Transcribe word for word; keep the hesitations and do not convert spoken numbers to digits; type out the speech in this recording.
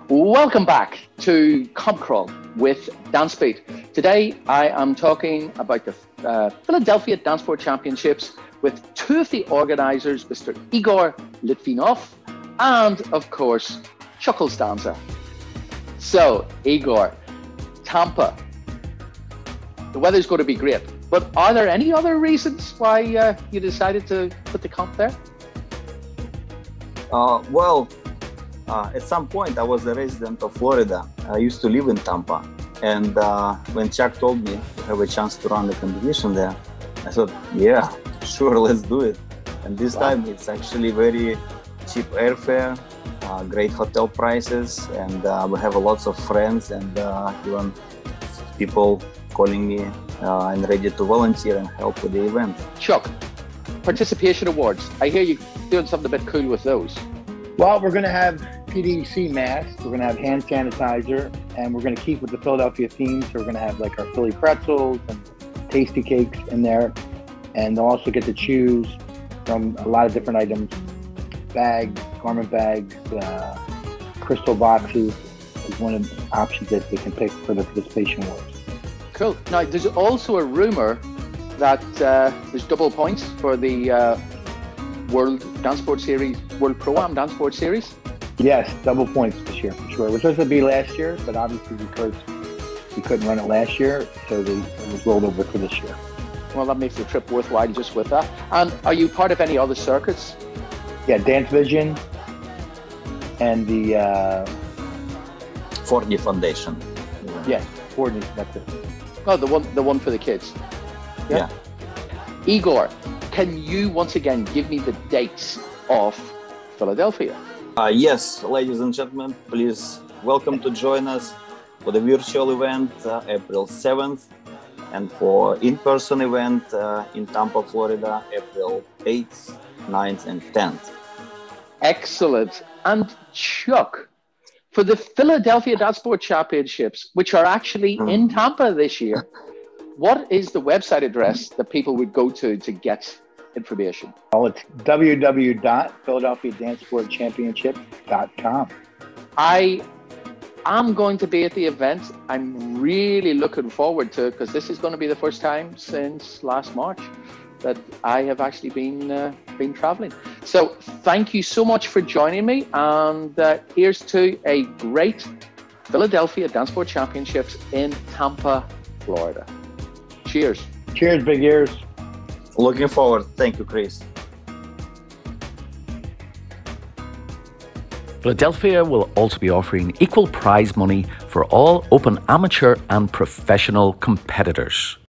Welcome back to Comp Crawl with DanceBeat. Today I am talking about the uh, Philadelphia Dance Sport Championships with two of the organizers, Mister Igor Litvinov and, of course, Chuckles Dancer. So, Igor, Tampa, the weather's going to be great, but are there any other reasons why uh, you decided to put the comp there? Uh, well, uh, at some point I was a resident of Florida. I used to live in Tampa, and uh, when Chuck told me to have a chance to run the competition there, I thought, yeah, sure, let's do it. And this wow. time it's actually very cheap airfare, uh, great hotel prices, and uh, we have lots of friends and uh, even people calling me uh, and ready to volunteer and help with the event. Chuck, participation awards. I hear you doing something a bit cool with those. Well, we're going to have P D C masks, we're going to have hand sanitizer, and we're going to keep with the Philadelphia theme. So we're going to have like our Philly pretzels and tasty cakes in there. And they'll also get to choose from a lot of different items, bags, garment bags, uh, crystal boxes is one of the options that they can pick for the participation awards. Cool. Now, there's also a rumor that uh, there's double points for the uh, World Dance Sport Series, World Pro-Am Dance Sport Series. Yes, double points this year for sure. It was supposed to be last year, but obviously because we couldn't run it last year, so they, it was rolled over for this year. Well, that makes the trip worthwhile just with that. And are you part of any other circuits? Yeah, Dancevision and the uh, Fordney Foundation. Yeah, Fordney, that's it. Oh, the one, the one for the kids. Yeah. yeah. Igor, can you once again give me the dates of Philadelphia? Uh, yes, ladies and gentlemen, please welcome to join us for the virtual event uh, April seventh, and for in-person event uh, in Tampa, Florida, April eighth, ninth, and tenth. Excellent. And Chuck, for the Philadelphia Dance Sport Championships, which are actually mm. in Tampa this year, what is the website address that people would go to to get information? Well, it's w w w dot philadelphia dance sport championships dot com. I am going to be at the event. I'm really looking forward to it because this is going to be the first time since last March that I have actually been uh, been traveling. So thank you so much for joining me, and uh, here's to a great Philadelphia Dance Sport Championships in Tampa, Florida. Cheers. Cheers, big ears. Looking forward. Thank you, Chris. Philadelphia will also be offering equal prize money for all open amateur and professional competitors.